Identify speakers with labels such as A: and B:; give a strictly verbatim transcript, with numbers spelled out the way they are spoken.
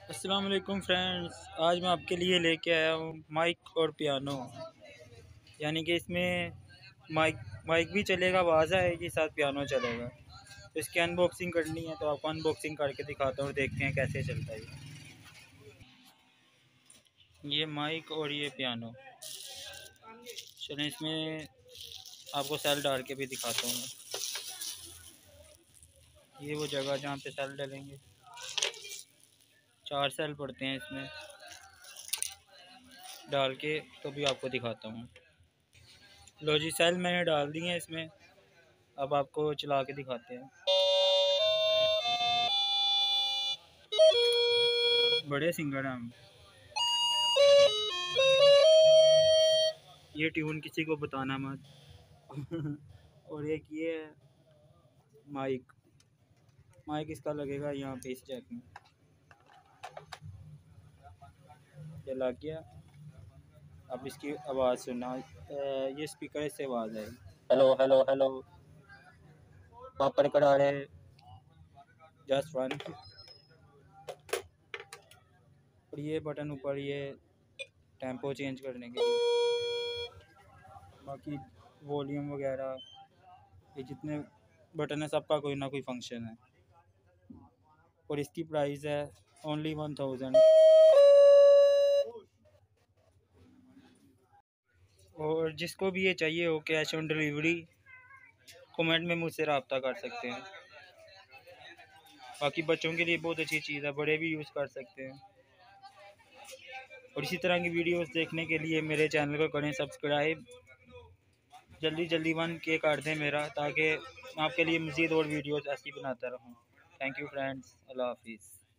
A: अस्सलाम वालेकुम फ्रेंड्स। आज मैं आपके लिए लेके आया हूँ माइक और पियानो। यानी कि इसमें माइक माइक भी चलेगा, आवाज़ आएगी, साथ पियानो चलेगा। तो इसकी अनबॉक्सिंग करनी है, तो आपको अनबॉक्सिंग करके दिखाता हूँ, देखते हैं कैसे चलता है ये माइक और ये पियानो। चलें इसमें आपको सेल डाल के भी दिखाता हूँ। ये वो जगह जहाँ पे सेल डालेंगे, चार सेल पड़ते हैं इसमें डाल के, तो भी आपको दिखाता हूँ। लो जी, सेल मैंने डाल दिए हैं इसमें। अब आपको चला के दिखाते हैं। बड़े सिंगर हैं हम। ये ट्यून किसी को बताना मत। और एक ये है माइक माइक इसका लगेगा यहाँ पे इस जैक में। ये लग गया। अब इसकी आवाज़ सुनना। ये स्पीकर से आवाज़ है। हेलो हेलो हेलो, पापड़ करा रहे जस्ट वन। और ये बटन ऊपर, ये टेम्पो चेंज करने के लिए। बाकी वॉल्यूम वगैरह, ये जितने बटन है सबका कोई ना कोई फंक्शन है। और इसकी प्राइस है ओनली वन थाउजेंड। और जिसको भी ये चाहिए हो कैश ऑन डिलीवरी, कमेंट में मुझसे रब्ता कर सकते हैं। बाकी बच्चों के लिए बहुत अच्छी चीज़ है, बड़े भी यूज़ कर सकते हैं। और इसी तरह की वीडियोस देखने के लिए मेरे चैनल को करें सब्सक्राइब। जल्दी जल्दी वन के कर दें मेरा, ताकि मैं आपके लिए मज़ीद और वीडियोस ऐसी बनाता रहूं। थैंक यू फ्रेंड्स, अल्लाह हाफिज़।